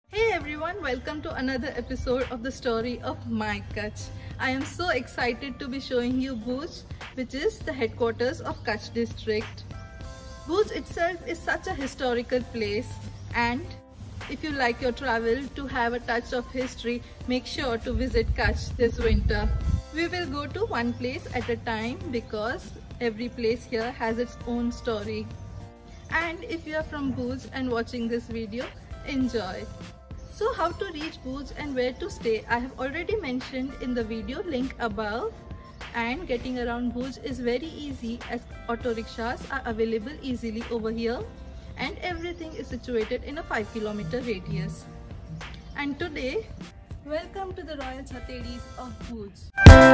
Hey everyone, welcome to another episode of the story of my Kutch. I am so excited to be showing you Bhuj, which is the headquarters of Kutch district. Bhuj itself is such a historical place, and if you like your travel to have a touch of history, make sure to visit Kutch this winter. We will go to one place at a time because every place here has its own story. And if you are from Bhuj and watching this video, enjoy. So how to reach Bhuj and where to stay, I have already mentioned in the video link above. And getting around Bhuj is very easy as auto rickshaws are available easily over here and everything is situated in a 5-kilometer radius. And today, welcome to the Royal Chhatedis of Bhuj.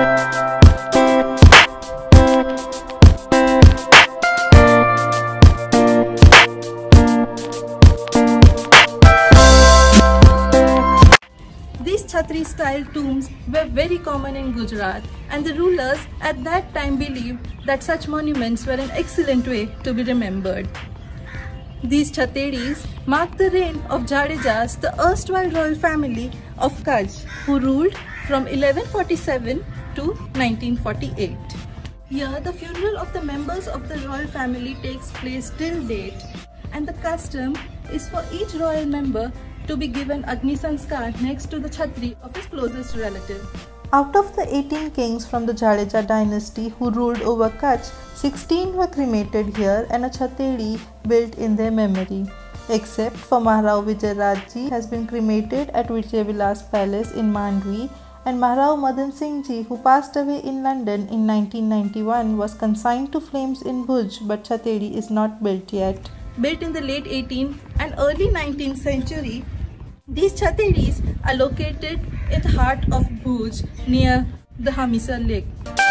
These Chhatri style tombs were very common in Gujarat, and the rulers at that time believed that such monuments were an excellent way to be remembered. These Chhatedis mark the reign of Jadejas, the erstwhile royal family of Kutch, who ruled from 1147 to 1948. Here, the funeral of the members of the royal family takes place till date, and the custom is for each royal member to be given Agni Sanskar next to the Chhatri of his closest relative. Out of the 18 kings from the Jadeja dynasty who ruled over Kutch, 16 were cremated here and a Chhatedi built in their memory. Except for Maharao Vijayaraj has been cremated at Vijay Vilas Palace in Mandvi, and Maharao Madan Singh Ji, who passed away in London in 1991, was consigned to flames in Bhuj, but Chhatedi is not built yet. Built in the late 18th and early 19th century, these Chhatedis are located in the heart of Bhuj near the Hamisar Lake.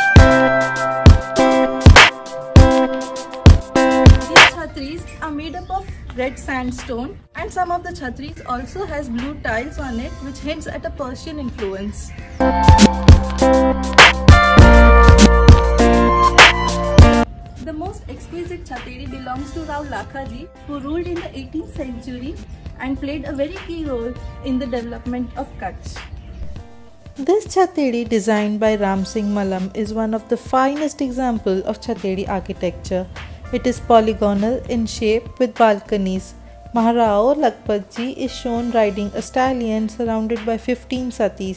These Chhatris are made up of red sandstone, and some of the Chhatris also has blue tiles on it, which hints at a Persian influence. The most exquisite Chhatedi belongs to Rao Lakhaji, who ruled in the 18th century and played a very key role in the development of Kutch. This Chhatedi, designed by Ram Singh Malam, is one of the finest examples of Chhatedi architecture. It is polygonal in shape with balconies. Maharao Lakhpat is shown riding a stallion surrounded by 15 satis.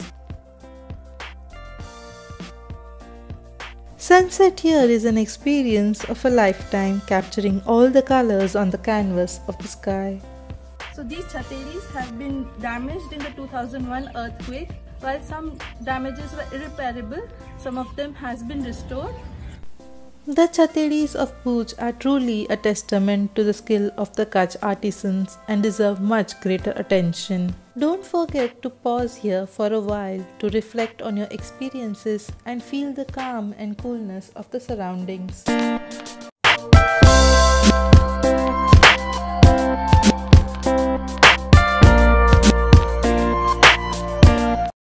Sunset here is an experience of a lifetime, capturing all the colors on the canvas of the sky. So these Chhatedis have been damaged in the 2001 earthquake. While some damages were irreparable, some of them has been restored. The Chhatedis of Bhuj are truly a testament to the skill of the Kutch artisans and deserve much greater attention. Don't forget to pause here for a while to reflect on your experiences and feel the calm and coolness of the surroundings.